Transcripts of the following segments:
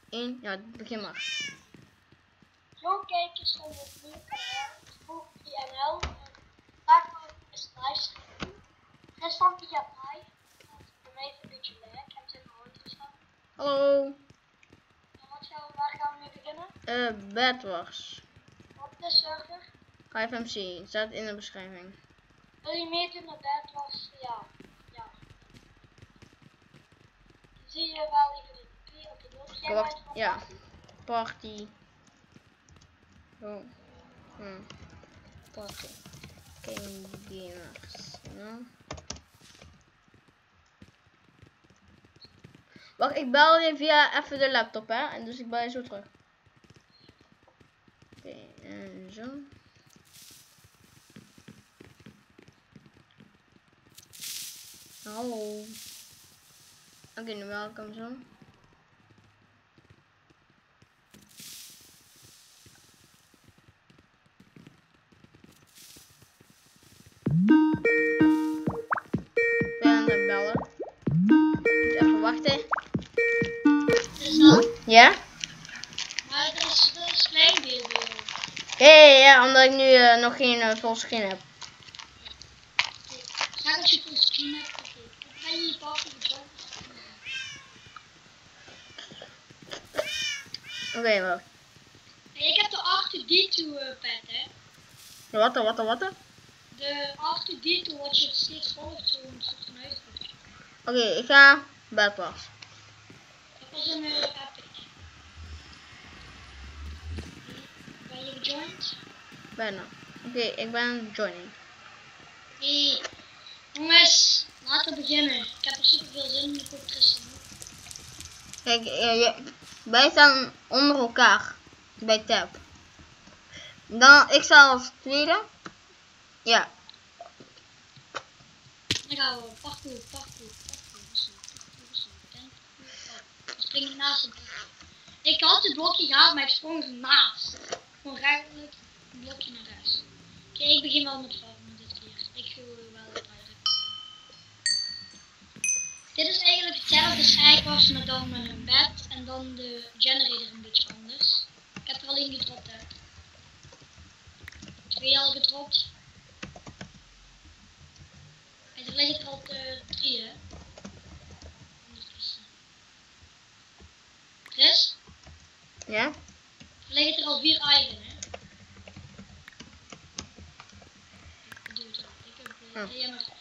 1, ja, begin maar. Zo kijkers van het nieuwe kanaal, Spook3NL. Vandaag is het livestream. Gisteren via mij. Bij mij is het een beetje leuk. Ik heb het in mijn auto staan. Hallo. En waar gaan we mee beginnen? Bedwars. Op de server. HiveMC, staat in de beschrijving. Wil je meedoen met Bedwars? Ja. Ja. Dan zie je wel even de IP op de dood. Jij Wacht, bent van ja. Party. Oh. Party. Game gamers. No. Wacht, ik bel je via even de laptop, hè? En dus ik bel je zo terug. Oké, en zo. Hallo. Oké, nu bel ik hem zo. Ik ben aan het bellen. Moet even wachten. Is dat? Ja? Maar dat is klein beeld. Ja, omdat ik nu nog geen fullscreen heb. Zeg als je full screen hebt. Dan kan je je pakken de job. Oké, wacht. Ik heb de R2D2 pad, hè. Wat? De R2D2 wat je steeds volgt, zo'n soort van uitdrukking. Oké, ik ga Bedwars. Dat was een epic. Ben je gejoind? Bijna. Oké, ik ben joining. Hey, jongens, laten we beginnen. Ik heb er super veel zin in, ik hoop Tristan ook. Kijk, wij staan onder elkaar. Bij tab. Dan, ik sta als tweede. Ja. Dan gaan we parkour. Dan spring ik naast hem. Ik had het blokje gehaald, maar ik sprong ernaast. Gewoon eigenlijk een blokje naar rechts. Oké, ik begin wel met farmen dit keer. Ik wil wel het direct. Dit is eigenlijk hetzelfde als Eikwas, maar dan met een bed en dan de generator een beetje anders. Ik heb er al één gedropt, hè. 2 al gedropt. En er liggen er al 3, hè. Chris? Ja? Er liggen er al 4 eigen, hè. Ik doe het al. Ik heb jij maar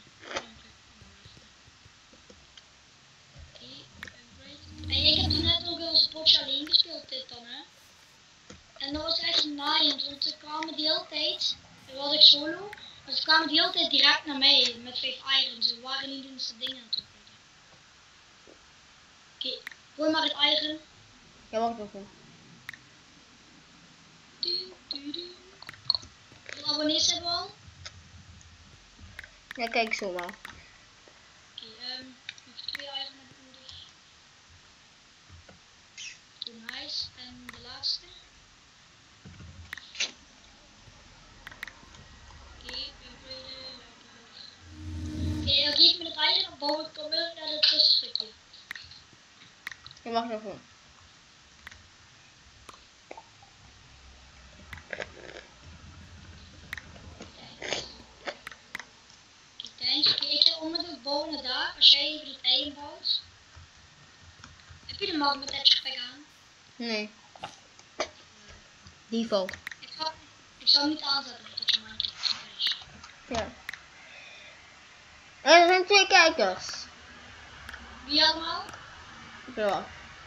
en ik heb toen net nog eens potje alleen gespeeld dit dan, hè. En dat was echt naaiend, want ze kwamen die hele tijd, dan was ik solo, maar ze kwamen die hele tijd direct naar mij met 5 iron. Ze waren niet eens de dingen aan het opleggen. Oké, gooi maar het iron. Ja, wacht even. Hoeveel abonnees hebben we al? Ja, kijk zo wel. Oké, nog 2 iron heb ik nodig. Nice, en de laatste. Oké, dan geef me het eigen, dan bouw ik onmiddellijk naar het tussenstukje. Ja, wacht even. Oké, ik ga onmiddellijk bouwen naar daar, als jij even het eigen bouwt. Heb je de magma tetcher pack aan? Nee. Default. Ik zal hem niet aanzetten dat je Minecraft is. Ja. Er zijn 2 kijkers. Wie allemaal? Ja.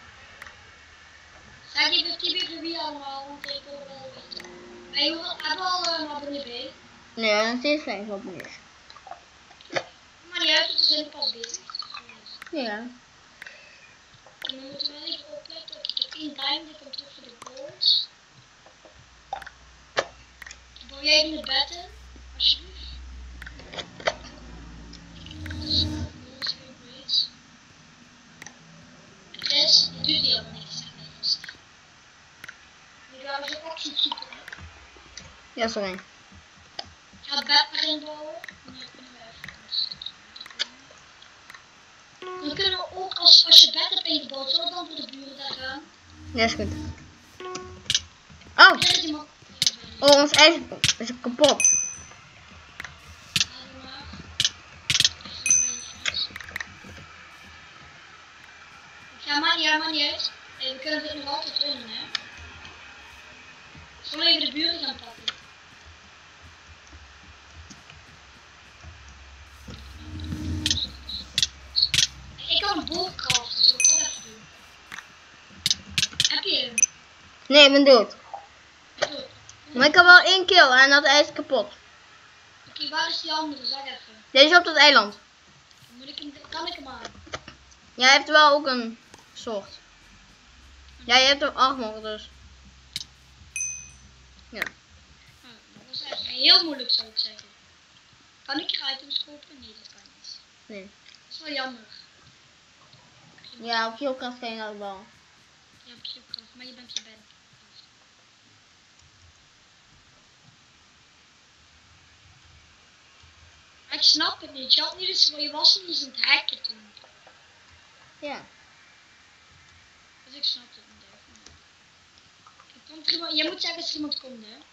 Zeg even wie allemaal, want ik wil wel weten. Hey, hoeveel hebben we al een abonnee bij? Nee, er zijn steeds 5 abonnees. Maar niet uit, want we zijn pas bezig. Ja. En we moeten wel even opletten. Ik heb 1 diamond, ik kom terug voor de gold. Bouw jij even het bed in, alsjeblieft. Chris, je doet helemaal niks. Nu gaan we zo'n optie zoeken. Ja, sorry. Ik ga het bed erin bouwen. En dan kunnen we even. Dan kunnen we ook, als je bed hebt ingebouwd, zullen we dan voor de buren daar gaan? Ja, is goed. Oh, Krijg je maar. oh, ons ijs is kapot. Ja, maar niet uit. Hey, we kunnen dit nog altijd winnen, hè. Zullen we even de buren gaan pakken? Ik kan een boog craften, dus ik kan even doen. Heb je hem? Nee, ik ben dood. Ja, doe. Maar ik heb wel 1 kill en dat ijs is kapot. Oké, waar is die andere? Zeg even. Deze op dat eiland. Moet ik hem, kan ik hem aan? Jij hebt wel ook een soort. Ja, je hebt een armor dus. Ja. Oh, dat was echt heel moeilijk, zou ik zeggen. Kan ik er items kopen? Nee, dat kan niet. Nee. Dat is wel jammer. Ja, op Killcraft kan je dat wel. Je hebt je kracht, maar je bent je bent. Ik snap het niet. Je had niet eens, je was niet eens aan het hacken toen. Ja. Dus ik snap het niet echt. Komt er iemand, jij moet zeggen als er iemand komt, hè?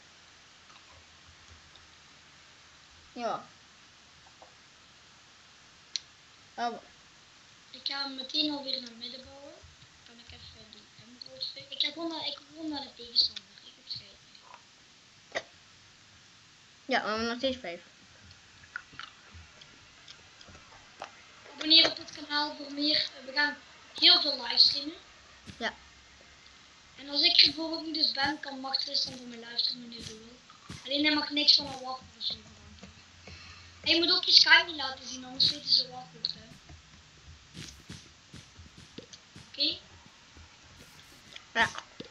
Ja. Oh. Ik ga hem meteen alweer naar het midden bouwen. Kan ik even die emerald vinden. Ik ga gewoon naar de tegenstander. Ik heb schijt. Ja, we hebben nog steeds 5. Abonneer op dit kanaal voor meer. We gaan heel veel livestreamen. Ja. En als ik er bijvoorbeeld niet dus ben, kan Machtris dan voor mijn livestream wanneer hij wil. Alleen hij mag niks van een wachtwoord of zo veranderen. En je moet ook je Skype niet laten zien, anders weten ze wachtwoord, hè. Oké? Ja.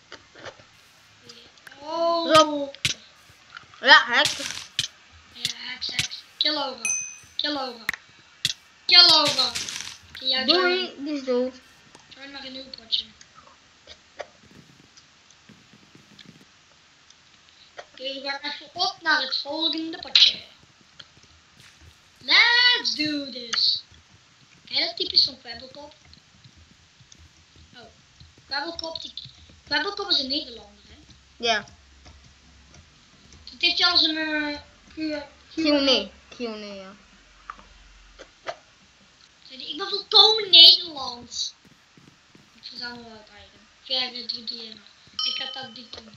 Oh! Rob. Ja, hek. Ja, heks. Kill Laura. Kill Laura. Kill Laura. Oké, ja, Doei, die is dood. join maar een nieuw potje. Oké, we gaan even op naar het volgende potje. Let's do this. Kijk, dat typisch van Kwebbelkop. Oh, Kwebbelkop is een Nederlander, hè? Ja. Het heeft jou als een Q&A, ja. Ik ben volkomen Nederlands. Ik verzamel wel het eigen. Verder 3 Ik ga dat niet doen.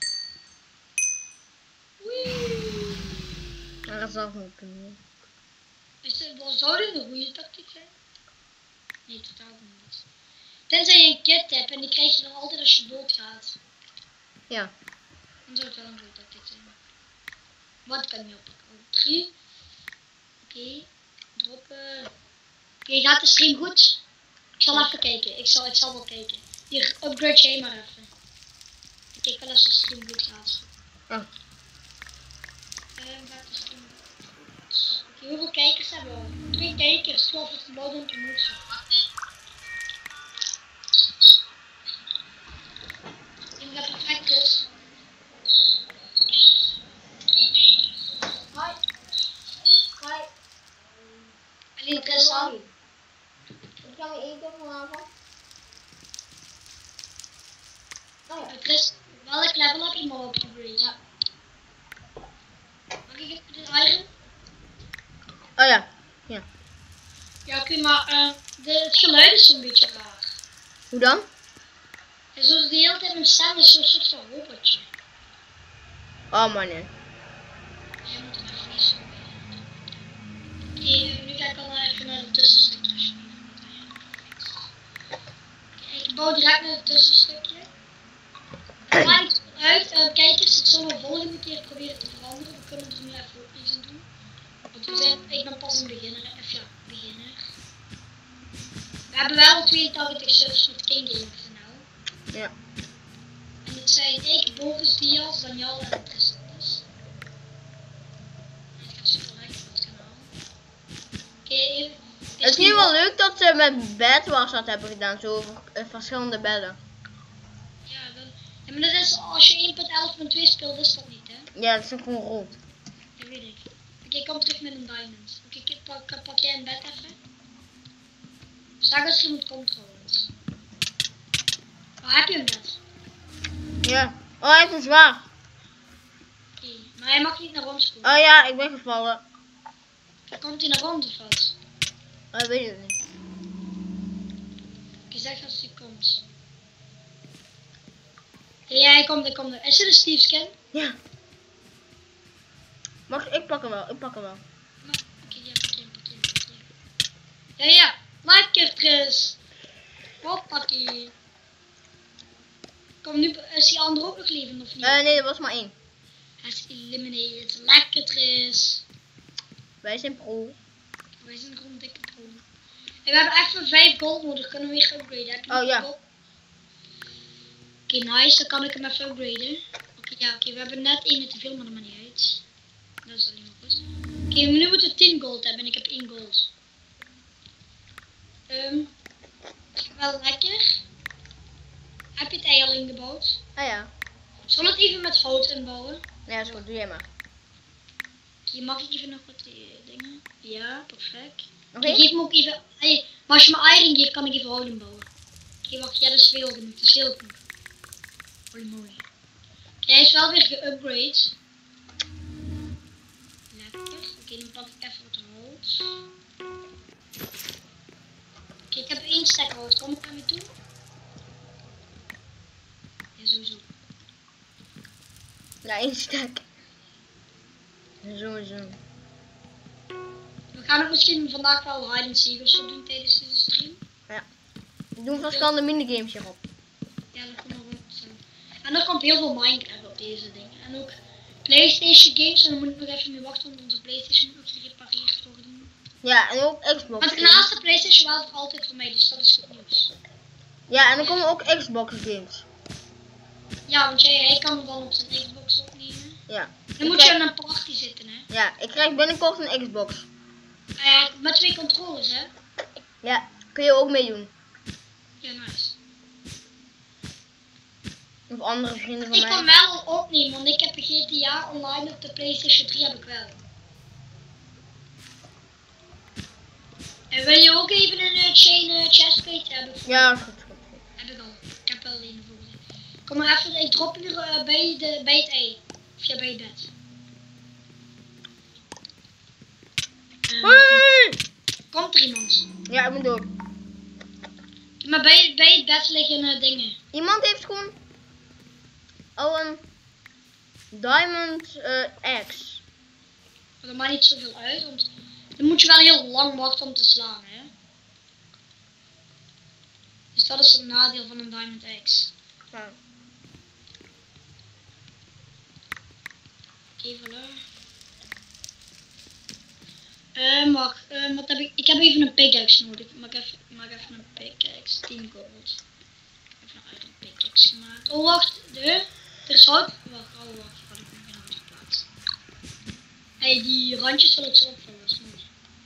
Wee. Ja, dat zou goed kunnen. Zou dit een goede tactiek zijn? Nee, totaal niet. Tenzij je een kit hebt en die krijg je dan altijd als je doodgaat. Ja. Dan zou het wel een goede tactiek zijn. Wat kan je oppakken? Oh, 3. Oké. Droppen. Oké, gaat de stream goed? Ik zal even kijken. Ik zal wel kijken. Hier, upgrade jij maar even. Ik kijk wel als de stream goed gaat. Oh. Gaat de stream goed? Oké, hoeveel kijkers hebben we? 3 kijkers. 12 is de bodem te moeten. Ik denk dat het perfect is. Hoi. Hoi. En interessant. Ik ga weer eten vanavond. Oh ja. Chris, welk level heb je maar opgegrade? Ja. Mag ik even de iron? Oh ja. Ja. Ja, oké, maar het geluid is zo'n beetje raar. Hoe dan? En zo de hele tijd een stem is zo'n soort van robotje. Oh man, nee. Jij moet hem even niet zo Oké, nu ga ik al even naar de tussenstukjes. Oké, ik bouw direct naar het tussenstukje. Het maakt niet uit, kijkers, ik zal de volgende keer proberen te veranderen. We kunnen er nu even ook niets aan doen. Want ik ben pas een beginner, beginner. We hebben wel 82 subs met King Gamer kanaal. Ja. En dat zijn ik, Boris, Diaz, Daniel en Tristan. Dus. Het gaat super lekker op het kanaal. Oké, Het is nu wel leuk dat ze met bedwars dat hebben gedaan, zo over verschillende bedden. Ja, maar dat is als je 1.11.2 speelt, is dat niet, hè? Ja, dat is gewoon rood. Dat weet ik. Oké, ik kom terug met een diamond. Oké, pak jij een bed even. Zeg als iemand komt trouwens. heb je hem net? Ja. Oh, hij heeft een zwaard. Oké, maar hij mag niet naar ons komen. Oh ja, ik ben gevallen. Komt hij naar ons of wat? Oh, ik weet het niet. Je zegt als hij komt. Ja, hij komt. Is het een Steve skin? Ja. Wacht, ik pak hem wel. Oké, ja, parkeer. Ja. Lekker, Chris. Hoppakee. Kom, nu is die andere ook nog levend of niet? Nee, er was maar 1. Hij is eliminated. Lekker, Chris. Wij zijn pro. Wij zijn gewoon dikke pro. En we hebben echt maar 5 gold nodig. Kunnen we weer upgraden? Heb je Oh, ja. Oké, nice. Dan kan ik hem even upgraden. Oké, we hebben net 1 te veel, maar dat maakt niet uit. Dat is alleen maar goed. Oké, nu moeten we 10 gold hebben en ik heb 1 gold. Wel lekker. Heb je het ei al ingebouwd? Ah ja. Zal het even met hout inbouwen? Ja, is goed. Doe jij maar. Je mag even nog wat dingen. Ja, perfect. Oké. Ik geef hem ook even. Hey, maar als je me iron geeft, kan ik even hout inbouwen. Oké, wacht. Ja, dat is veel genoeg. Dat is heel goed. Holy moly. Oké, hij is wel weer geupgrade. Lekker. Oké, dan pak ik even wat hout. Oké, ik heb 1 stack hout. Kom ik daarmee toe? Ja, sowieso. Ja, 1 stuk. Sowieso. We gaan ook misschien vandaag wel hide and seek of zo doen tijdens deze stream. Ja. We doen verschillende minigames hierop. Ja, dat komt nog wel zo. En er komt heel veel Minecraft op deze dingen. En ook PlayStation games. En dan moet ik nog even mee wachten, want onze PlayStation moet nog gerepareerd worden. Ja, en ook Xbox. Want daarnaast de PlayStation wel voor altijd voor mij, dus dat is goed nieuws. Ja, en dan komen ook Xbox games. Ja, want hij kan hem dan op zijn Xbox opnemen. Ja. Dan moet je aan een party zitten, hè. Ja, ik krijg binnenkort een Xbox. Met 2 controllers, hè. Ja, kun je ook meedoen. Ja, nice. Of andere vrienden van Ik mij. kan wel al opnemen, want ik heb een GTA online op de PlayStation 3 heb ik wel. En wil je ook even een chain chestplate hebben? Ja, goed. Heb ik al. Ik heb wel alleen de volgende. Kom maar even, ik drop hier bij het ei. Of ja, bij het bed. Hey! Komt er iemand? Ja, ik ben dood. Maar bij het bed liggen dingen. Iemand heeft gewoon al een diamond axe. Maar dat maakt niet zoveel uit, want dan moet je wel heel lang wachten om te slaan, hè. Dus dat is het nadeel van een diamond axe. Ja. Oké, voilà. Wacht, wat heb ik? Ik heb even een pickaxe nodig. Maak even een pickaxe. 10 gold. Ik heb nou uit een pickaxe gemaakt. Oh, wacht. Er is hout. Wacht. Had ik nog geen hout geplaatst. Hey, die randjes zal ik zo opvullen. Dat is mooi.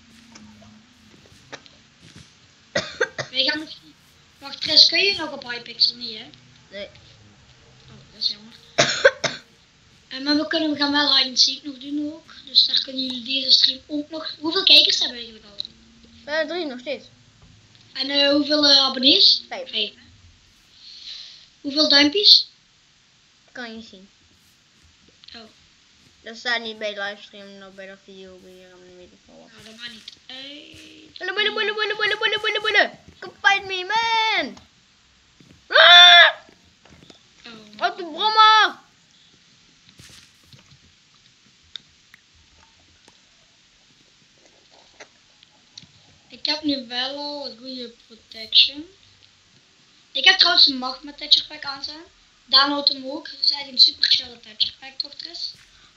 Wij gaan nog... Wacht, Chris, kun je nog op Hypixel? Niet, hè? Nee. Oh, dat is jammer. Maar we gaan wel hide and seek nog doen ook. Dus daar kunnen jullie deze stream ook nog... Hoeveel kijkers hebben we eigenlijk al? 3 nog steeds. En hoeveel abonnees? 5. 5. Hoeveel duimpjes? Kan je zien. Oh, Dat staat niet bij de livestream, nog bij de video weer aan de midden van. nou dat maakt niet uit. Bullen. Come fight me, man! Ah! Oh. Uit de brommer! Ik heb nu wel al een goede protection. Ik heb trouwens een magma texture pack aanstaan. Daan houdt hem ook. Dus hij heeft een super chille texture pack, toch Chris?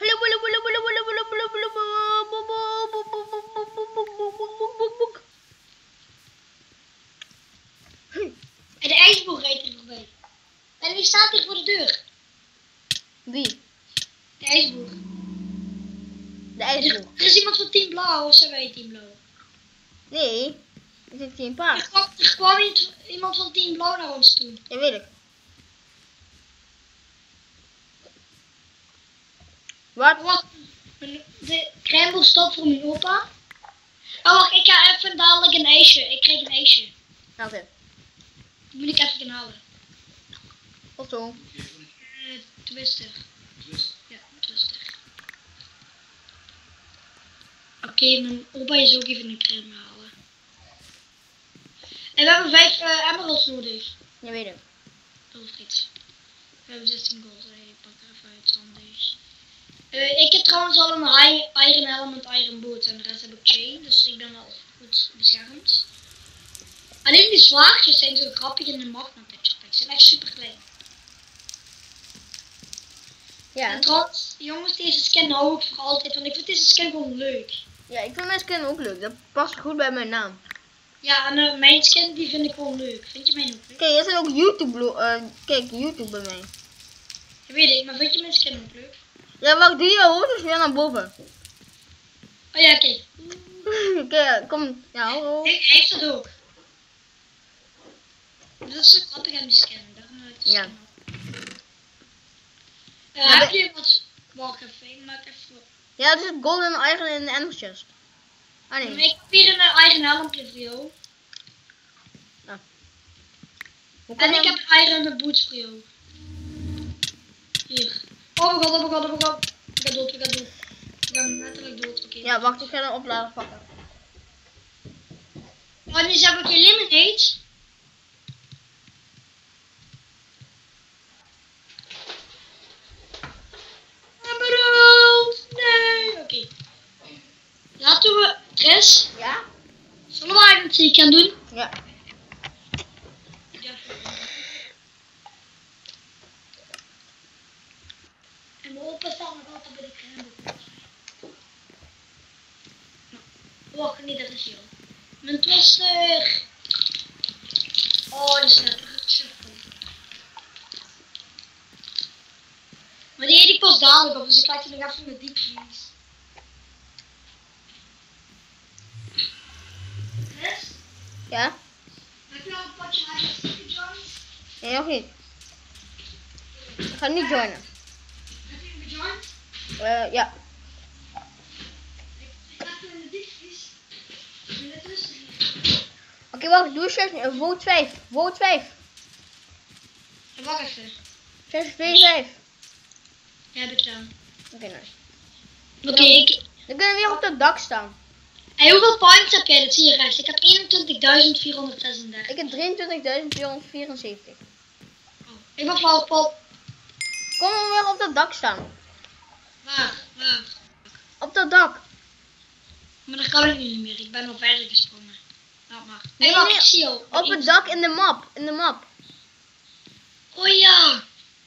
En de ijsboer rijdt er voorbij. En wie staat hier voor de deur? Wie? De ijsboer. De ijsboer. Er is iemand van Team Blauw, of zijn wij Team Blauw? Nee, ik zit hier een paard. Er kwam iemand van Team Blauw naar ons toe. Ja, weet ik. Wat? Wat? De crème stopt voor mijn opa. Oh, wacht, ik ga even dadelijk een ijsje. Ik kreeg een ijsje. Oké. Die moet ik even gaan halen. Tot zo. Twister. Ja, Twister. Oké, mijn opa is ook even een crème halen. En we hebben 5 emeralds nodig. Ja, weet ik. Oh, Frits. We hebben 16 gold. Ik pak er even uit, handig. Ik heb trouwens al een iron helm en iron boot. En de rest heb ik chain, dus ik ben wel goed beschermd. Alleen die zwaardjes zijn zo grappig in de magma texture packs. Ze zijn echt super klein. Ja. En trouwens, jongens, deze skin hou ik voor altijd, want ik vind deze skin gewoon leuk. Ja, ik vind mijn skin ook leuk. Dat past goed bij mijn naam. Ja, en mijn skin die vind ik gewoon leuk. Vind je mij ook leuk? Kijk, er zijn ook kijk, YouTube bij mij. Dat weet ik, maar vind je mijn skin ook leuk? Ja, wacht, doe je hoort dus weer naar boven. Oh ja, kijk. Kijk, kom. Ja, hallo. Hij heeft dat ook. Dat is zo grappig aan die skin. Daarom heb ik de Ja. skin ook. Heb je wat... Wacht even, ik maak even... Ja, het is golden iron in de ender chest. Ah nee. Ik heb hier een eigen helmpje voor jou. Hoe En kan ik dat? heb een iron boots voor jou. Hier. Oh my god, oh my god, oh my god. Ik ga dood, ik ga dood. Ik ga letterlijk dood, oké. Ja, wacht, ik ga een oplader pakken. Oh, nu heb ik eliminate. Emerald! Nee! Oké. Laten we, Chris, Ja? zullen we eigenlijk iets gaan doen? Ja. Ja. En mijn opa staat nog altijd bij de crème. Nou, wacht, niet, dat is heel. Mijn twister! Oh, die is net super. Maar die eet ik pas dadelijk op, dus ik laat je nog even met die cheese. Chris? Ja? Heb je al een potje eigen gejoined? Nee, nog niet. Ik ga niet joinen. Heb je hem gejoined? Ja. Ik heb hem in de diepvries. In de tussen. Oké, wacht, doe eens vote 5. Vote 5. Wacht even. 6, 2, 5. Ja, heb ik gedaan. Oké, nice. Oké, ik... Dan kunnen we weer op het dak staan. En hoeveel points heb jij? Dat zie je rechts. Ik heb 21.436. Ik heb 23.474. Ik ben flauw pop. Kom we weer op dat dak staan. Waar? Op dat dak. Maar dat kan ik nu niet meer. Ik ben al verder gesprongen. Laat maar. Nee, wacht, nee, ik zie jou. Op het dak in de map. In de map. Oh ja.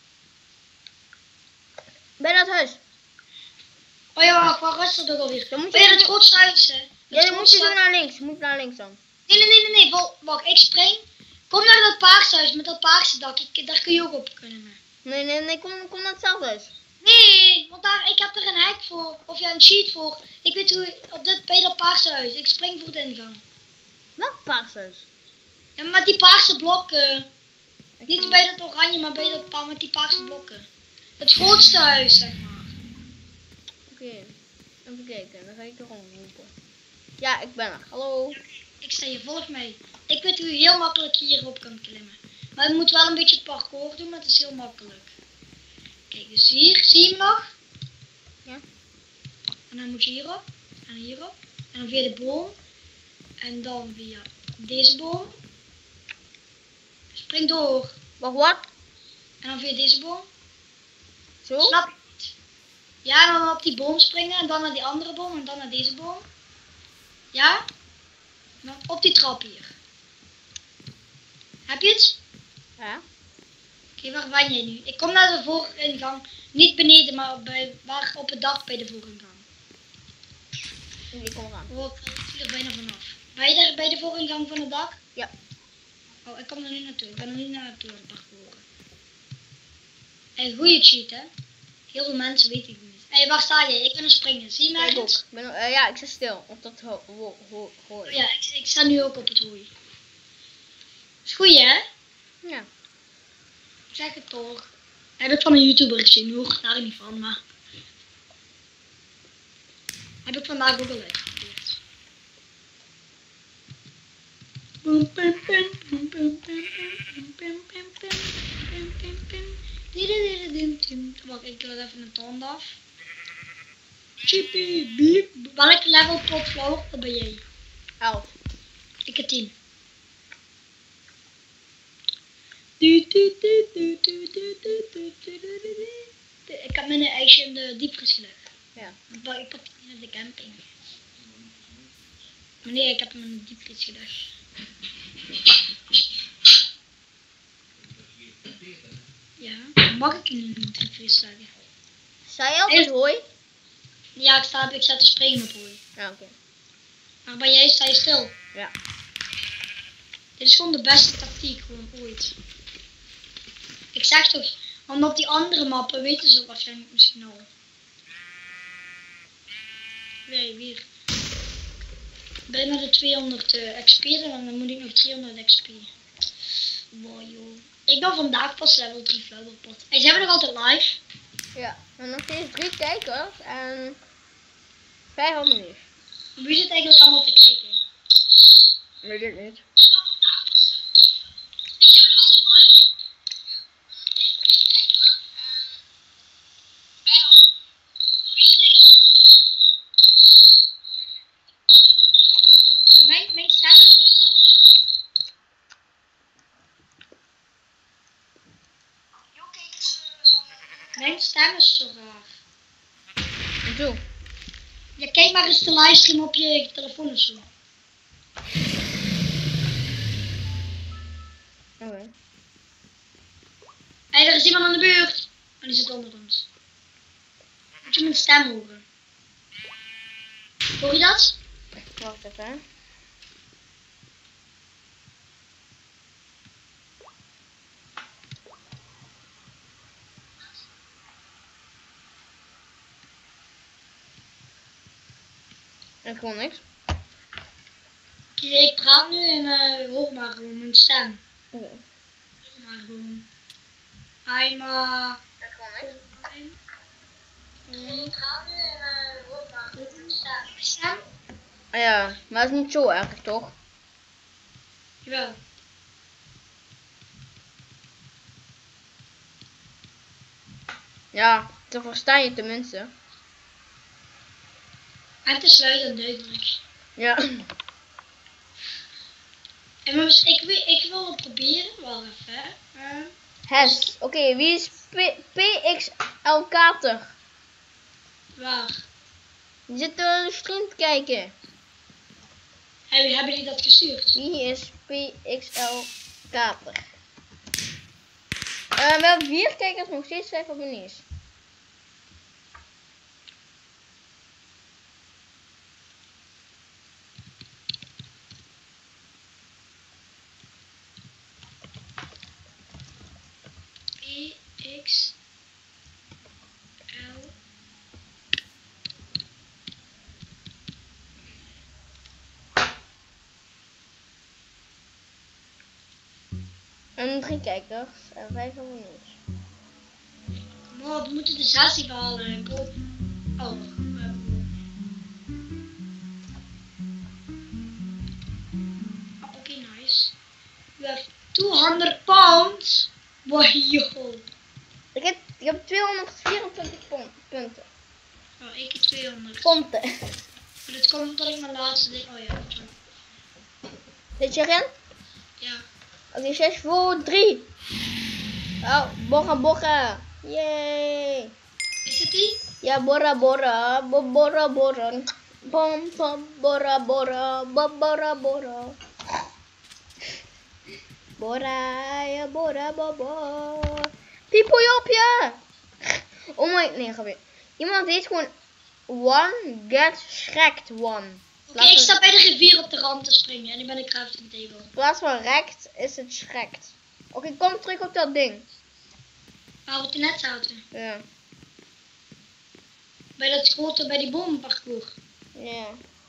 Bij dat huis. Oh ja, wacht, waar is dat ook alweer? Dan moet Oh je- ja, het grootste huis, hè. Ja, dan moet je zo naar links. Je moet naar links dan. Nee. Wacht, ik spring. Kom naar dat paarse huis met dat paarse dak. Daar kun je ook op kunnen. Nee. Kom naar hetzelfde huis. Nee, want ik heb er een hack voor. Of ja, een cheat voor. Ik weet hoe bij dat paarse huis. Ik spring voor de ingang. Welk paars huis? Ja, met die paarse blokken. Niet bij dat oranje, maar bij dat met die paarse blokken. Het grootste huis, zeg maar. Oké. Even kijken. Dan ga ik er roepen. Ja, ik ben er. Hallo. Ik sta hier, volg mij. Ik weet hoe je heel makkelijk hierop kan klimmen. Maar je moet wel een beetje parcours doen, maar het is heel makkelijk. Kijk, dus hier, zie je hem nog? Ja. En dan moet je hierop, en hierop. En dan via de boom. En dan via deze boom. Spring door. Wacht, wat? En dan via deze boom. Zo? Snap je het? Ja, en dan op die boom springen en dan naar die andere boom en dan naar deze boom. Ja? En dan op die trap hier. Heb je het? Ja. Oké, waar ben jij nu? Ik kom naar de vooringang. Niet beneden, maar waar op het dak bij de vooringang. Ik kom eraan. Oh, ik zie er bijna vanaf. Ben je daar bij de vooringang van het dak? Ja. Oh, ik kom er nu naartoe. Ik ben er nu naartoe aan het parcouren. Een goede cheat, hè? Heel veel mensen weten het niet. Hé, waar sta je? Ik ben aan het springen. Zie je mij Ik ook. ergens? Ja, ik zit stil. Op dat hooi. Oh ja, ik sta nu ook op het hooi. Is goed, hè? Ja. Ik zeg het toch. Heb ik van een YouTuber gezien, hoor. Daar niet van, maar... Heb ik vandaag ook al uitgeprobeerd. Wacht, ik laat even een tand af. Chippy, beep. Welk level pot flower ben jij? 11. Ik heb 10. Ik heb mijn ijsje in de diepvries gelegd. Ja. Ik pak het in de camping. Nee, ik heb hem in de diepvries gelegd. Ja, mag ik hem niet in de diepvries leggen? Sta je altijd hooi? Ja, ik sta te springen op hooi. Ja, oké. Maar bij jij sta je stil. Ja. Dit is gewoon de beste tactiek gewoon ooit. Ik zeg toch, want op die andere mappen weten ze waarschijnlijk misschien al. Nee, weer. Bijna de 200 XP en dan moet ik nog 300 XP. Wow joh. Ik ben vandaag pas level 3 Flowerpot. En zijn we nog altijd live? Ja. En nog steeds 3 kijkers en 5 abonnees. Wie zit eigenlijk allemaal te kijken? Weet ik niet. Mijn stem is zo raar. Mijn stem is zo raar. Doe. Ja, kijk maar eens de livestream op je telefoon of zo. Oké. Hé, er is iemand aan de buurt. En die zit onder ons. Moet je mijn stem horen? Hoor je dat? Wacht even, hè. Ik hoor niks. Ik praat nu en hoor maar gewoon mijn stem. Oké. Maar gewoon. Hi ma. Ik hoor niks. Ik praat nu en hoor maar gewoon mijn stem. Ah ja, maar het is niet zo erg, toch? Jawel. Ja, dan versta je tenminste. En het is luid en duidelijk. Ja. En ik wil het proberen. Wel even, hè. Hes. Oké, wie is PXL Kater? Waar? Die zit de stream te kijken. Hebben jullie dat gestuurd? Wie is PXL Kater? We hebben 4 kijkers, nog steeds 5 abonnees. PXL. En 3 kijkers en 5 abonnees. Maar we moeten de 16 behalen. Ik hoop. Oh. Oké, nice. We have 200 pounds. Wow. Ik heb 224 punten. Oh, ik heb 200. Ponten. Maar dit komt omdat ik mijn laatste ding. Oh ja. Zit je erin? Ja. Oké, 6 voor 3. Oh, borra borra. Yay. Is het die? Ja, borra borra. Borra borra. Bom bom borra borra. Borra borra. Borra ja borra borra. Piepel op je. Oh my, nee, ga weer. Iemand heet gewoon One Get Schrikt One. Oké, ik sta bij de rivier op de rand te springen en ik ben een crafting table. In plaats van rekt is het schrikt. Oké, kom terug op dat ding. Waar we toen net zaten. Ja. Bij dat grote, bij die bomenparcours. Ja.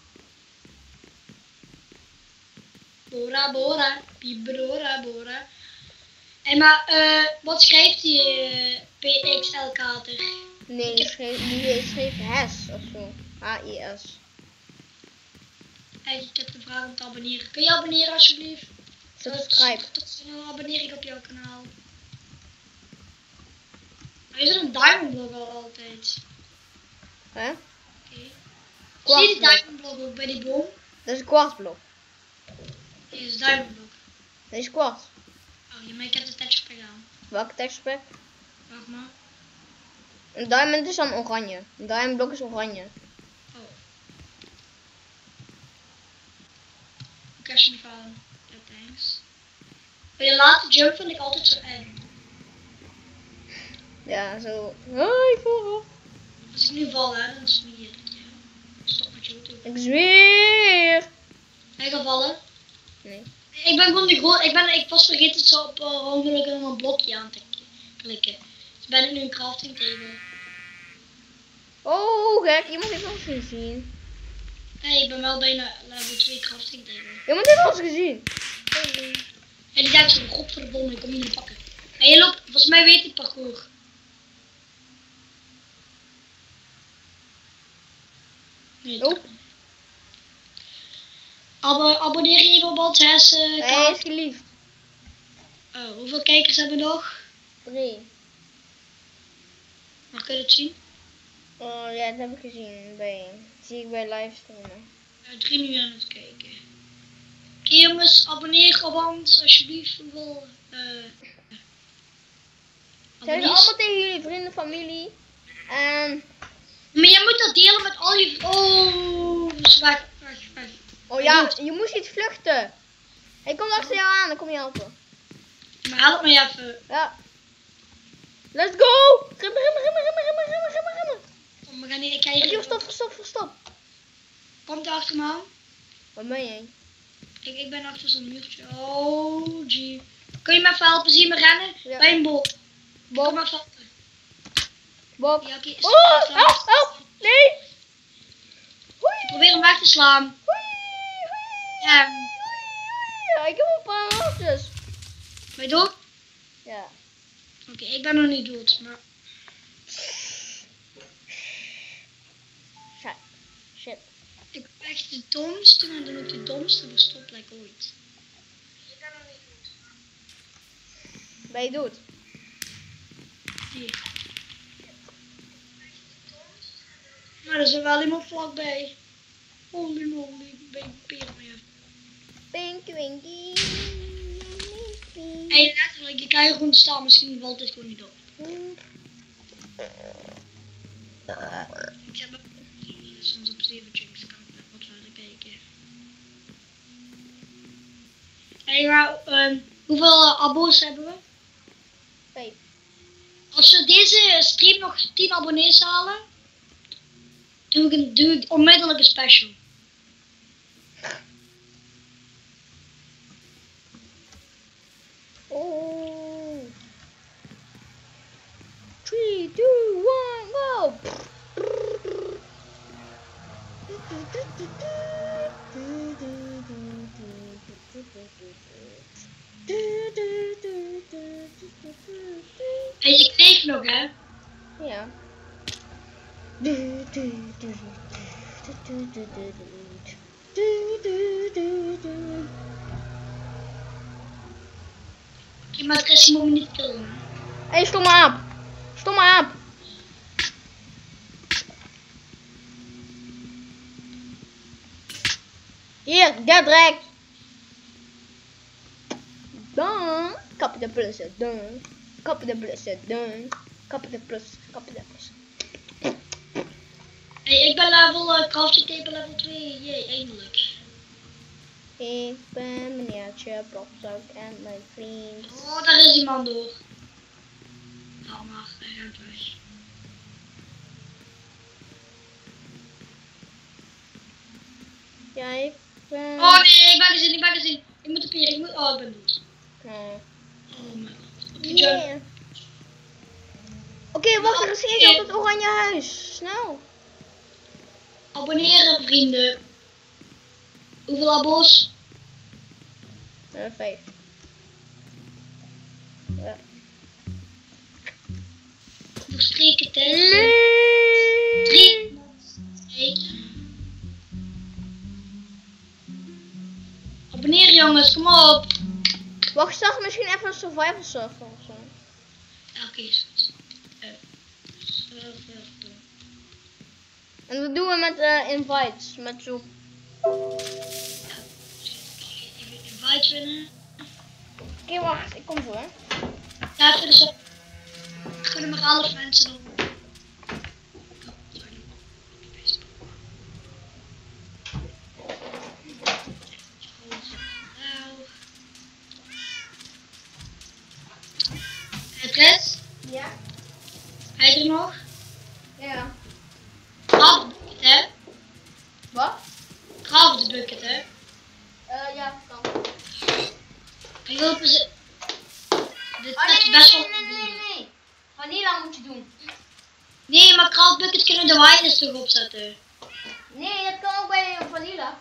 Bora bora, bibora bora. En maar, wat schrijft die PXL Kater? Nee, die schreef HES of zo. HES. Ik heb de vraag om te abonneren. Kun je abonneren alsjeblieft? Subscribe. Dan abonneer ik op jouw kanaal. Maar is er een diamond blok al altijd? Hè? Oké. Kwartsblok. Zie je de diamond blok ook bij die boom? Dat is een kwartsblok. Dit is diamond blok. Dat is kwarts. Oh ja, maar ik heb de texture pack aan. Welke texture? Wacht maar. Een diamond is dan oranje. Een diamond blok is oranje. Oh. Ik heb ze niet aan. Ja, thanks. Bij je late jump vind ik altijd zo eng. Ja, zo. Hoi, voorop. Als ik nu val, hè, dan smeer ik je. Stop met YouTube. Ik zweer. Hij gaat vallen. Nee. Ik ben gewoon de ik was vergeten zo op ongeluk om een blokje aan te klikken. Dus ben ik nu een crafting table. Oh, gek. Iemand heeft ons gezien. Nee, ik ben wel bijna level 2 crafting table. Iemand heeft ons gezien. En die denkt zo, godverdomme, ik kom je niet pakken. En je loopt, volgens mij weet ik parcours. Nee, Oh. Abonneer je even op ons Hij is geliefd. Oh, hoeveel kijkers hebben we nog? 3. Mag ik het zien? Oh ja, dat heb ik gezien. Zie ik bij livestreamen. 3 nu aan het kijken. Oké jongens, abonneer op ons alsjeblieft. Hoeveel Zijn allemaal tegen jullie vrienden, familie. En... Maar jij moet dat delen met al je... Oh, weg. Oh ja, je moest iets vluchten. Hij komt achter jou aan, dan kom je helpen. Maar help me even. Ja. Let's go! Remmen. Oh, we gaan niet, ik ga hier... Oké, stop. Komt er achter me aan? Waar ben jij? Ik ben achter zo'n muurtje. Oh, gee. Kun je me even helpen? Zie je me rennen? Ja. Bij een bot. Bob. Kom maar helpen. Bob. Ja, oké. Oh, help! Nee! Ik probeer hem weg te slaan. Ja. Ja, ik heb een paar hartjes. Ben je dood? Ja. Oké, ik ben nog niet dood, maar... Shit. Ik ben echt de domste, maar dan ook de domste verstopt ooit. Ik ben nog niet dood. Ben je dood? Nee. Maar er is er wel iemand vlakbij. Holy moly, ik ben peer meer. Pinky winky. Hey, letterlijk, ik kan hier gewoon staan, misschien valt dit gewoon niet op. Ik heb soms op 7 chicks, kan ik wat verder kijken. Hey, maar hoeveel abos hebben we? 5. Als we deze stream nog 10 abonnees halen, doe ik onmiddellijk een special. Oh. 3, 2, 1, go! En je kreeg nog, hè? Ja. Oké, maar Chris, je moet me niet killen. Hey, stomme aap! Stomme aap! Hier, get wrecked! Dan, kap de plussen, dan. Kap de plussen, dan. Kap de plussen, kap de plussen. Hey, ik ben level crafting table level 2. Jee, eindelijk. Ik ben meneertje Blokzak en mijn vriend. Oh, daar is die man door. Haal maar, hij rent weg. Ja, ik ben... Oh nee, ik ben gezien. Ik moet op hier, oh, ik ben dood. Nee. Oh mijn god. Oké, Yeah. Oké, wacht, er is eentje op het oranje huis. Snel. abonneren vrienden. Hoeveel abos? 5. Ja. Verstreken tijd. Nee. 3. 2. Wacht, start misschien even een survival server of zo. Ja, oké, is goed. Server doen. En dat doen we met invites. Met zo. Even invite winnen. Oké, wacht. Ik kom zo, hè. Ja, even dus kunnen maar alle mensen doen. Chris? Ja? Hij er nog? Ja. Graf de bucket, hè? Wat? Graf de bucket, hè? Ja, kan. Ik hoop ze. Dit Oh, is best wel. nee. Vanilla moet je doen. Nee, maar Graf bucket kunnen de wireless toch opzetten? Nee, dat kan ook bij Vanilla.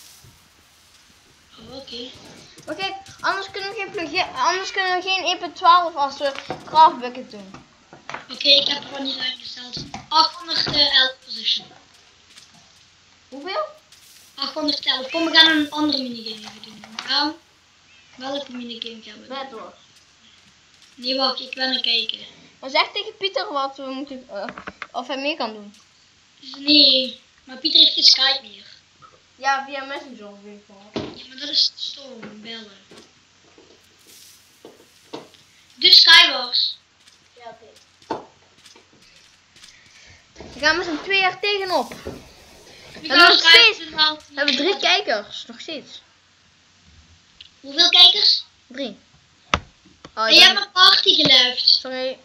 Oh, oké. Maar kijk, anders kunnen we geen plugin, anders kunnen we geen 1.12 als we Craft Bucket doen. Oké, ik heb er gewoon niet ingesteld. 811 position. Hoeveel? 811. Kom, we gaan een andere minigame even doen. Nou, welke minigame gaan we doen? Bad Wars. Nee, wacht, ik ben aan het kijken. Maar zeg tegen Pieter wat we moeten, of hij mee kan doen. Nee, maar Pieter heeft geen Skype meer. Ja, via Messenger of in ieder geval. Ja, maar dat is stom, bellen. Dus Skywars. Ja, oké. We gaan met z'n tweeën tegenop. We hebben nog steeds- We We hebben 3 kijkers, nog steeds. Hoeveel kijkers? 3. Oh, En jij hebt mijn party geleft. Sorry.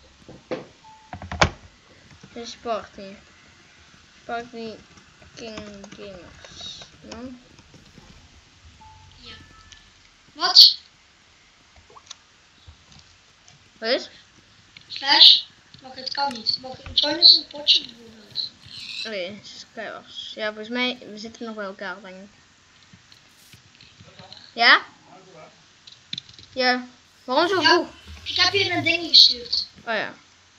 Dit is party. Party King Gamers. No? Wat? Wat is? Slash? Wacht, het kan niet. Wacht, join eens een potje bijvoorbeeld. Oké, Skywars. Ja, volgens mij, we zitten nog bij elkaar, denk ik. Ja? Ja. Waarom zo Ja. vroeg? Ik heb je een ding gestuurd. Oh ja.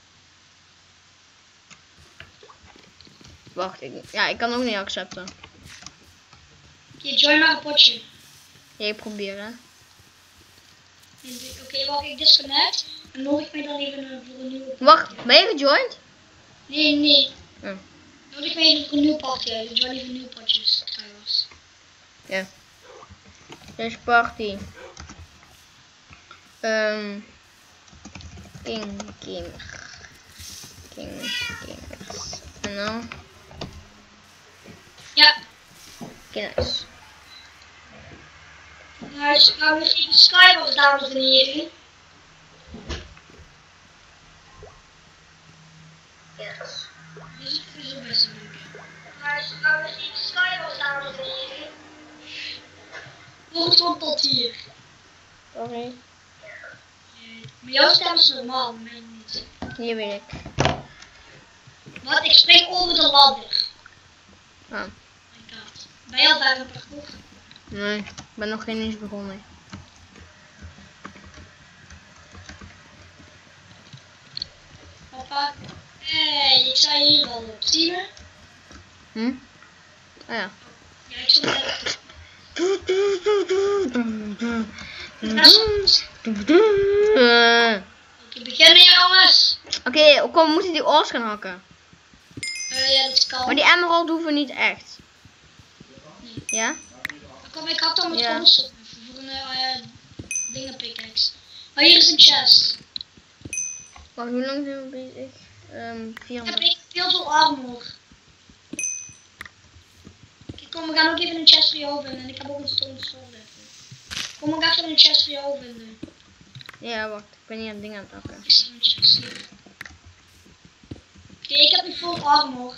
Wacht, ik kan ook niet accepten. Je join maar een potje. Jij proberen. Oké, wacht, ik disconnect. En nodig mij dan even voor een nieuwe. Wacht, ben je gejoind? Nee. Oh. Nodig mij even voor een nieuwe party uit. Ik join even nieuwe potjes. Trouwens. Ja. Dus party. King Gamer. King Gamers. En dan? Ja. Nice. Nou, gaan we even Skywars, dames en heren. Yes. Dit is het beste leuk. Nou, gaan we even Skywars, dames en heren. Wordt van tot hier. Sorry. Maar jouw stem is normaal, maar mijn niet. Hier weet ik. Wat? Ik spring over de ladder. Ah. Oh my god. Ben je al bij mijn parcours? Nee, ik ben nog geen eens begonnen. Papa. Hey, ik sta hier al op. Zie je me? Hm? Ah ja. Ja, ik stond net Oké, beginnen jongens. Oké, kom, we moeten die oors gaan hakken. Ja, dat kan. Maar die emerald hoeven we niet echt. Nee. Ja? Kom, ik had dan met Ja. kommers op voor een dingen pickaxe. Maar hier is een chest. Wacht, hoe lang zijn we bezig? Ik 34. heb heel veel armor. Kijk, kom, we gaan ook even een chest voor jou vinden. En ik heb ook een stone sword even. Kom, we gaan even een chest voor jou vinden. Ja, wacht, ik ben hier een ding aan het hakken. Ik zie een chest hier. Oké, ik heb nu full armor.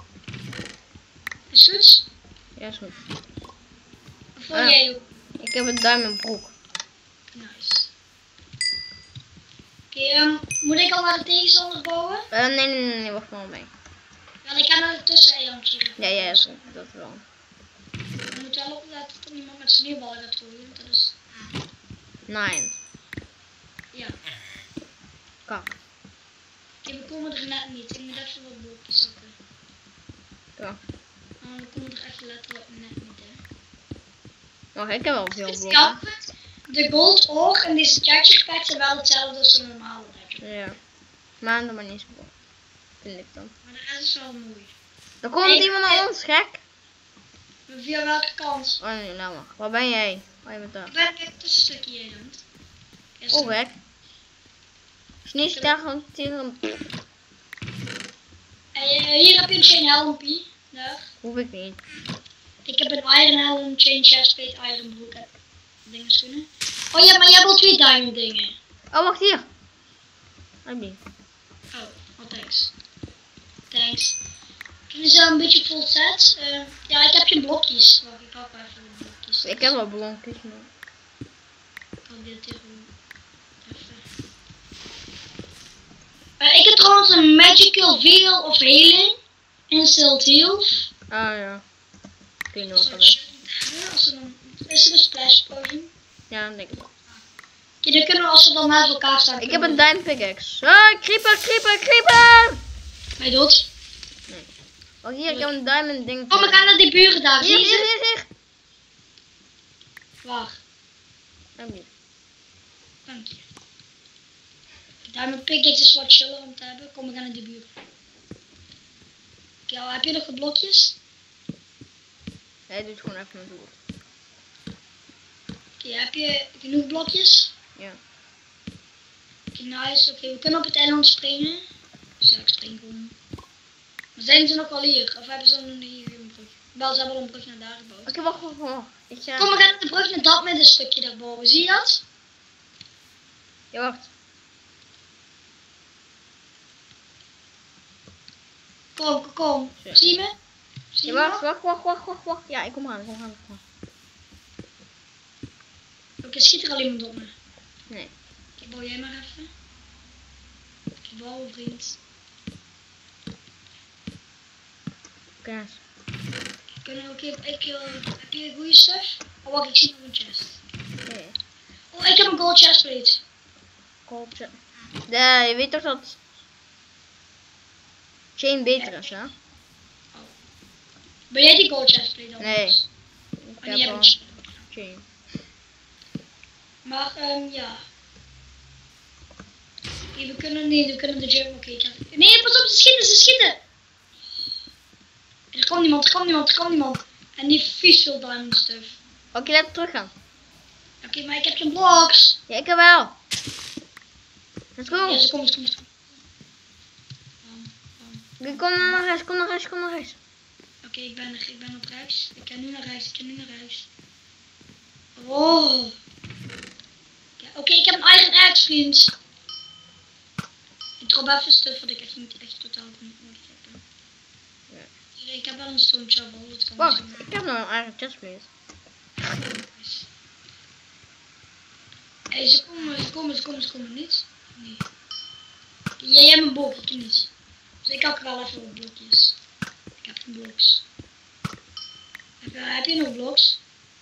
Is goed? Ja, is goed. Of wil jij ook? Ik heb een diamond broek. Nice. Oké, moet ik al naar de tegenstander bouwen? Nee, wacht maar mee. Want ik ga naar het tusseneilandje. Ja, dat wel. Je moet wel opletten dat niemand met sneeuwballen gaat gooien. Dat is... 9. Ja. Kak. Oké, we komen er net niet. Ik moet even wat blokjes zetten. Ja. We komen er echt letterlijk net niet, hè. Wacht, ik heb wel veel Is blokken. het goed? de gold ore en deze texture packs zijn wel hetzelfde als een normale texture. Ja. Maar dat maar niet zo. Vind ik dan. Maar de rest is wel mooi. Er komt iemand naar ons, gek. Via welke kant? Oh nee, nou maar. Waar ben jij? Oh, je bent daar. Ik ben het tussenstukje hier dan. Oh, gek. Is niet sterk tegen. Hier heb je een chain helmpie. Daar. Hoef ik niet. Ik heb een iron helm, chain chestplate, iron broek en dingen schoenen. Oh ja, maar jij hebt al 2 diamond dingen. Oh, wacht hier. Alsjeblieft. Oh, thanks. Thanks. Kunnen ze een beetje full set? Ja, ik heb geen blokjes. Wacht, ik pak maar even de blokjes. Ik heb wel blokjes, maar. Ik probeer het even. Ik heb trouwens een magical veil of healing. Instilled heals. Ah ja. Ik weet niet wat dat is. Is er een splash potion? Ja, dat denk ik wel. Ja, dan kunnen we als we dan naast elkaar staan. Ik heb een diamond pickaxe. Ah, creeper, creeper, creeper! Ben je dood? Nee. Oh, hier, ik heb een diamond ding. Kom, we gaan naar die buren daar. Hier, Zie je hier, ze? hier. Waar? Alsjeblieft. Dank je. Diamond pickaxe is wat chiller om te hebben. Kom, we gaan naar die buren. Oké, heb je nog wat blokjes? Hij doet gewoon even mijn doel. Oké, heb je genoeg blokjes? Ja. Oké, nice. Oké, we kunnen op het eiland springen. Dus ja, ik spring gewoon. Maar zijn ze nog wel hier? Of hebben ze nog niet hier een brug? Wel, ze hebben al een brug naar daar gebouwd. Oké, wacht, wacht, wacht. Ik ga... Kom, we gaan naar de brug naar dat middenstukje daarboven. Zie je dat? Ja, wacht. Kom, kom. Ja. Zie je me? Zie Ja, je wacht, me? wacht, wacht, wacht, wacht, wacht. Ja, ik kom aan, ik kom aan, ik kom aan. Oké, schiet er al iemand op me. Nee. Oké, bouw jij maar even. Oké, bouwen, vriend. Kaas. Heb je goede stuff? Oh, wacht, ik zie nog een chest. Nee. Oh, ik heb een gold chestplate. Koopje. Ja, je weet toch dat... Chain beter is, hè? Ben jij die gold chestplate dan? Nee. Ik Oh, die heb heb al ik. chain. Maar, ja. Nee, we kunnen niet, we kunnen de gym. Oké, nee, pas op, ze schieten! Er komt niemand, er komt niemand, er komt niemand. En die vies veel diamond stuff. Oké, laten we terug gaan. Oké, maar ik heb geen blocks. Ja, ik heb wel. Let's go. Ja, ze komen, ze komen. Oké, kom naar rechts, kom naar rechts, kom naar rechts. Oké, ik ben op rechts. Ik kan nu naar rechts, ik kan nu naar rechts. Oh. Oké, ik heb een iron axe, vriend. Ik drop even stuff wat ik echt niet echt totaal niet nodig heb. Ja. Ik heb wel een stone shovel, dat kan Wacht, niet. ik heb nog een iron chestplate. Hey, ze komen niet. Nee. Jij hebt een blok, ik niet. Dus ik heb wel even wat blokjes. Ik heb geen bloks. Heb je nog bloks?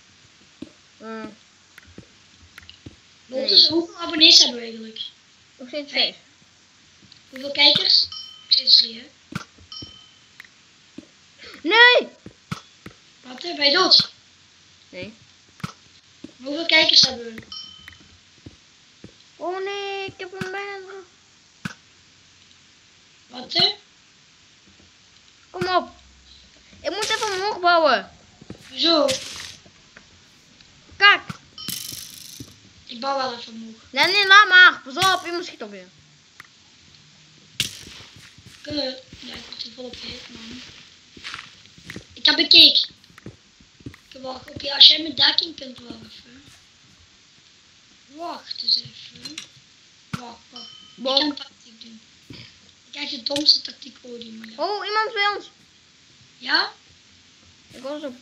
Dus hoeveel abonnees hebben we eigenlijk? Nog steeds 5. Hoeveel kijkers? Steeds 3, hè? Nee! Wat, ben je dood? Nee. Hoeveel kijkers hebben we? Oh nee, ik heb hem bijna eraf. Wat, Kom op. Ik moet even omhoog bouwen. Zo. Kijk. Ik bouw wel even omhoog. Nee, nee, laat maar. Pas op, iemand schiet op je. Ja, ik word er volop gehit, man. Ik heb een cake. Wacht, oké, als jij mijn dekking kunt werven. Wacht eens even. Wacht. Ik ga een tactiek doen. Ik ga de domste tactiek ooit doen, maar ja. Oh, iemand bij ons. Ja? Ik was zo.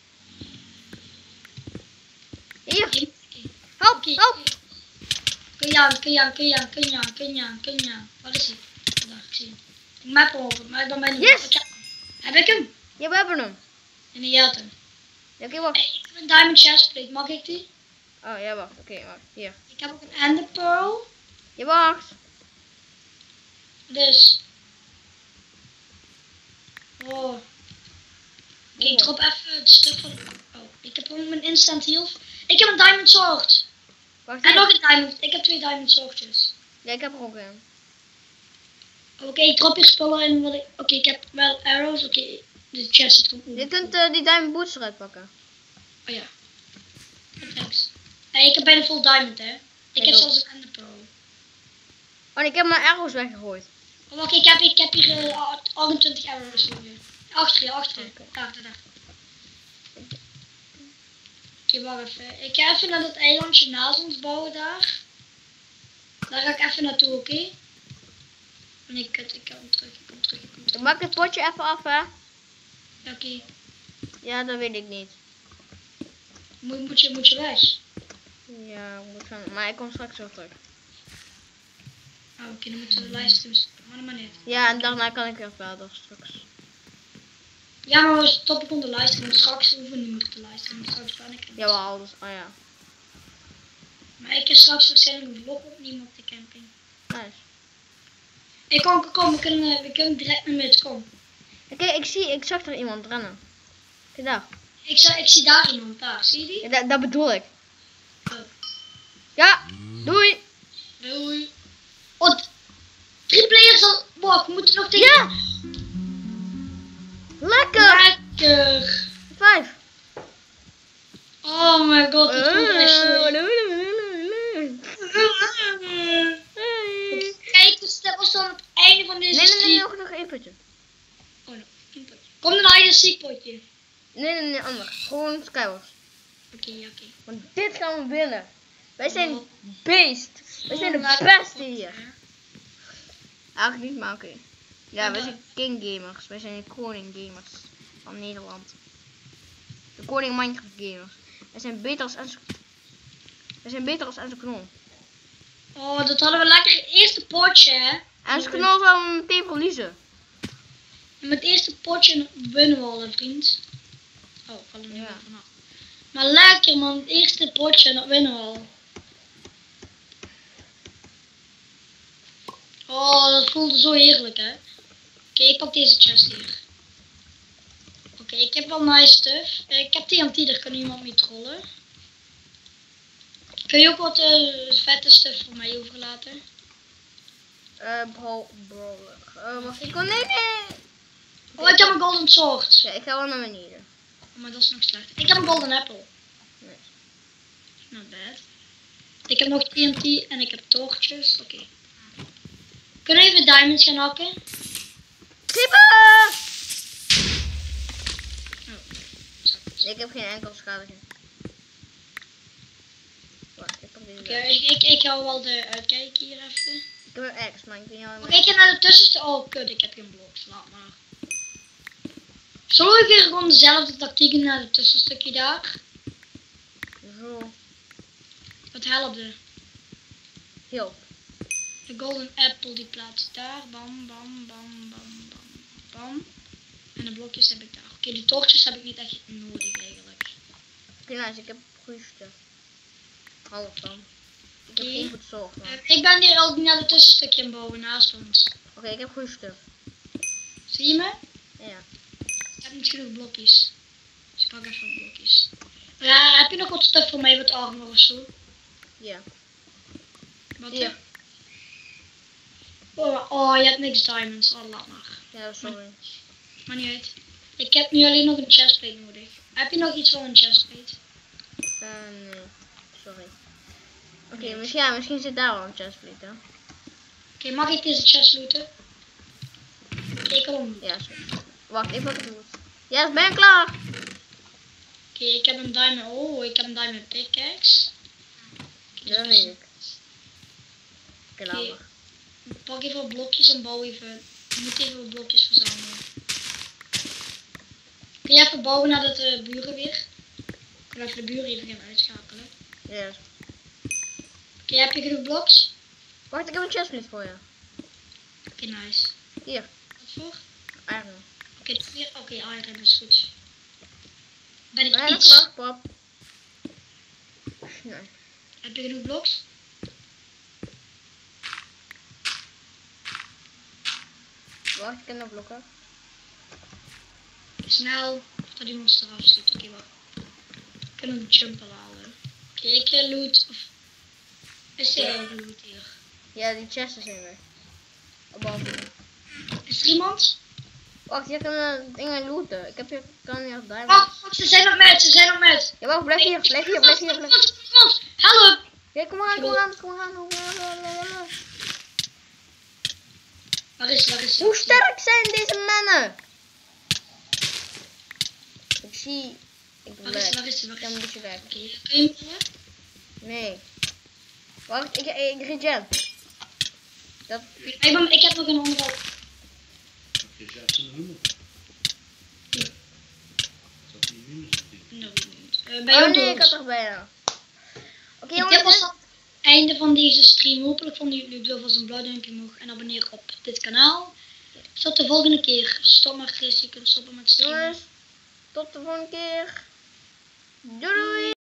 Hier. Oké. Help, Oké. help. Kun je. Waar is hij? Daar, ik zie hem. Ik map hem over, maar ik ben bijna Yes. niet. Heb ik hem? Ja, we hebben hem. En die had hem. Ja, oké, wacht. Hey, ik heb een diamond chestplate, mag ik die? Oh, ja, wacht. Oké, wacht. Hier. Ik heb ook een ender pearl. Ja, wacht. Dus. Oh. Oké, ik drop even het stuk van. Oh, ik heb ook een instant heal. Ik heb een diamond sword. Wacht En even. nog een diamond. Ik heb 2 diamond soortjes. Ja, ik heb er ook een. Oké, ik drop hier spullen in. Oké, ik heb wel arrows. Oké, de chest zit gewoon Je kunt die diamond boots eruit pakken. Oh ja. Thanks. Hey, ik heb bijna full diamond, hè. Ik heb ook. zelfs een ender pearl. Oh, ik heb mijn arrows weggegooid. Oh, oké, ik heb hier 28 arrows voor je. Achter je. Daar. Oké, wacht even. Ik ga even naar dat eilandje naast ons bouwen daar. Daar ga ik even naartoe, oké? Nee, kut, ik kom terug. Ik maak het potje even af, hè. Ja, oké. Ja, dat weet ik niet. Moet je weg? Ja, moet gaan. Maar ik kom straks wel terug. Oh, oké, dan moeten we de livestreams. Maar niet. Ja, en daarna kan ik weer verder straks. Ja, maar we stoppen gewoon de livestream. Straks hoeven we niet meer te livestreamen. Straks ben ik er. Jawel, dus, oh ja. Maar ik heb straks waarschijnlijk een vlog opnemen op de camping. Nice. Ik kom, we kunnen direct naar midden, kom. Oké, ik zag er iemand rennen. Kijk daar. Ik zie daar iemand, daar. Zie je die? Ja, dat bedoel ik. Oh. Ja, doei. Doei. Oh, 3 players al. Wow, we moeten nog tegen. Ja! Lekker! Lekker. 5. Oh my god, dit voelt echt zo. Kijk, dus dat was dan het einde van deze Nee, stream. nog één potje. Oh, nog één potje. Kom dan naar je ziekpotje. Nee, ander. Gewoon Skywars. Oké, oké. Want dit gaan we winnen. Wij zijn Oh. beest. Wij zijn de maar- beste hier. Eigenlijk niet, maar oké. Ja, Ja, wij maar- zijn king gamers. Wij zijn de koning gamers van Nederland. De koning Minecraft gamers. Wij zijn beter als Enzo. Wij zijn beter als Enzo Knol. Oh, dat hadden we lekker het eerste potje, hè. Enzo Knol zou meteen verliezen. En met het eerste potje winnen we al, hè, vriend. Oh, ik val er nu Ja. weer vanaf. Maar lekker, man. Het eerste potje, dat winnen we al. Oh, dat voelde zo heerlijk, hè. Oké, ik pak deze chest hier. Oké, ik heb wel nice stuff. Ik heb TNT, daar kan iemand mee trollen. Kun je ook wat vette stuff voor mij overlaten? Brawler. Wacht, ik kon. Nee. Oh, ik heb een golden sword. Ja, ik ga wel naar beneden. Oh, maar dat is nog slecht. Ik heb een golden apple. Nee. Not bad. Ik heb nog TNT en ik heb toortjes. Oké. Kunnen we even diamonds gaan hakken? Creeper! Oh. Ik heb geen enkel beschadiging. Wacht, ik pak deze. Oké, ik hou wel de uitkijk hier even. Ik heb een X, maar ik weet niet Oké, ik ga naar de tussenste. Oh, kut, ik heb geen blocks. Laat maar. Zullen we weer gewoon dezelfde tactieken naar het tussenstukje daar? Zo. Dat helpt. Heel. De golden apple die plaatst daar. Bam, bam, bam, bam, bam, bam. En de blokjes heb ik daar. Oké, die torches heb ik niet echt nodig eigenlijk. Oké, nice, ik heb goede stuff. Half dan. Ik heb Oké. geen goed zorg man. Ik ben hier al naar het tussenstukje aan het bouwen naast ons. Oké, ik heb goede stuff. Zie je me? Ja. Ik heb niet genoeg blokjes. Dus ik pak even wat blokjes. Ja, heb je nog wat stuff voor mij, wat armor of zo? Ja. Wat? Hier. Oh, je hebt niks diamonds. Oh, laat maar. Ja, sorry. Maar niet uit. Ik heb nu alleen nog een chestplate nodig. Heb je nog iets voor een chestplate? Nee. Sorry. Oké, misschien zit daar wel een chestplate hè. Oké, mag ik deze chest looten? Ik kan hem. Ja, sorry. Wacht, ik pak het goed. Ja, ben je klaar? Oké, ik heb een diamond. Oh, ik heb een diamond pickaxe. Dat weet ik. Oké, laat Oké. maar. Pak even wat blokjes en bouw even. Ik moet even wat blokjes verzamelen. Kun je even bouwen naar de buren weer? Ik kan even de buren even gaan uitschakelen. Ja. Oké, heb je genoeg bloks? Wacht, ik heb een chestplate voor je. Oké, nice. Hier, Wat voor? iron. Oké, iron is goed. Ben ik Ben je iets? klaar, pap? Nee. Heb je genoeg bloks? Wacht, ik heb nog blokken. Snel, dat die monster afschiet. Oké, wacht. Ik kan een jumper halen. Oké, ik loot. Is er heel goed hier? Ja, die chesten zijn weg. Op boven. Is er iemand? Wacht, hier kunnen dingen looten. Ik heb hier, kan hier diamonds. Wacht, ze zijn op met, ze zijn op met. Ja, wacht, blijf hier, blijf hier, blijf hier, blijf hier. Help! Ja, kom maar aan, kom maar aan, kom maar aan. Waar is ze? Hoe sterk zijn deze mannen? Ik zie... Ik ben weg. Waar is ze? Ik ben een beetje weg. Oké, kun je hem Nee. Wacht, ik regen. Dat... Ik heb nog een onderhoud. Je zet ze nog Zat die minus Bij Oh jou nee, ik had dood. er bijna. Oké, Dit jongens. was het einde van deze stream. Hopelijk vonden jullie het leuk. Als een blauw duimpje omhoog en abonneer op dit kanaal. Tot de volgende keer. Stop maar Chris, je kunt stoppen met streamen. Jongens, tot de volgende keer. Doei doei.